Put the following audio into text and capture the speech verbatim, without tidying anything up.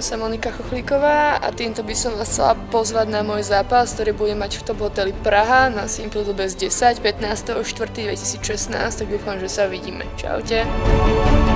sa Monika Chochlíková a týmto by som vás chcela pozvať na môj zápas, ktorý bude mať v Top Hoteli Praha na Simple The Best desať pätnásteho štvrtého dvetisícšestnásť, tak dúfam, že sa vidíme. Čaute.